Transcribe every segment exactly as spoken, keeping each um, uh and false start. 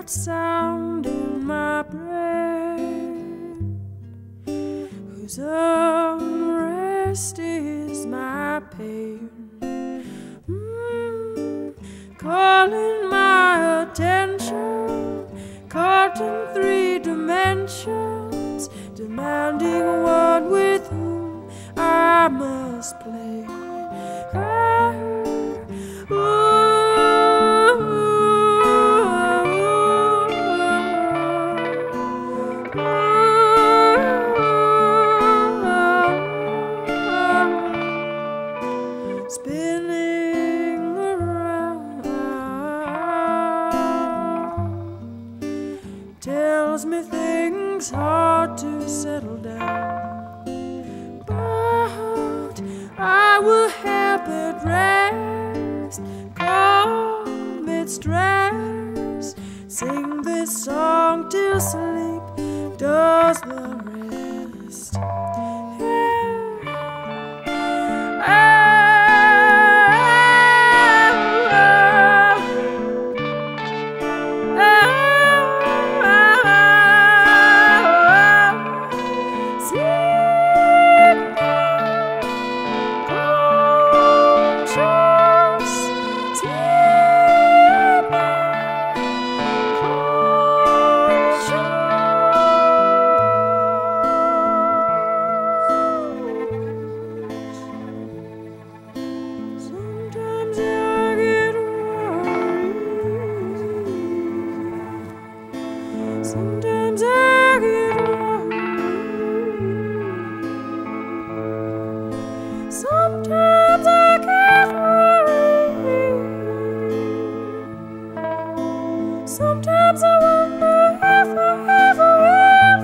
that sound in my brain, whose unrest is my pain, mm, calling my attention, caught in three dimensions, demanding one with whom I must play. Ah, ooh. Spinning around tells me things hard to settle down, but I will help it rest, calm its stress, sing this song till sleep does the rest. Sometimes I get worried. Sometimes I get worried. Sometimes I wonder if I ever will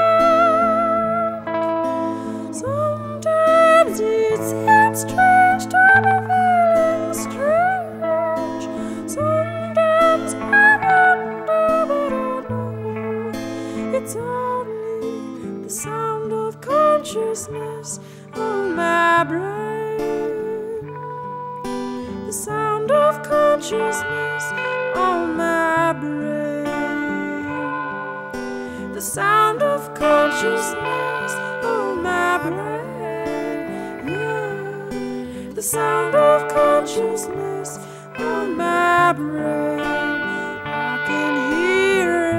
find. Sometimes it seems strange to be feeling strange. Sometimes I wonder, but I know it's only the sound of consciousness on my brain. The sound of consciousness on my brain. The sound of consciousness on my brain. Yeah. The sound of consciousness on my brain. I can hear it.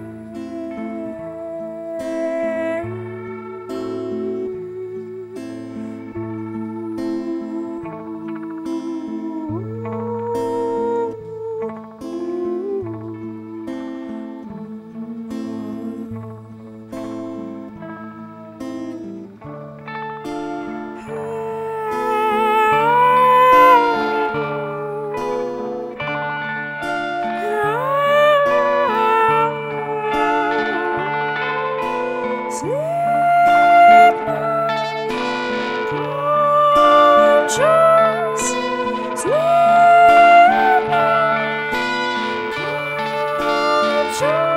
Sleep now, conscious. Sleep now, conscious.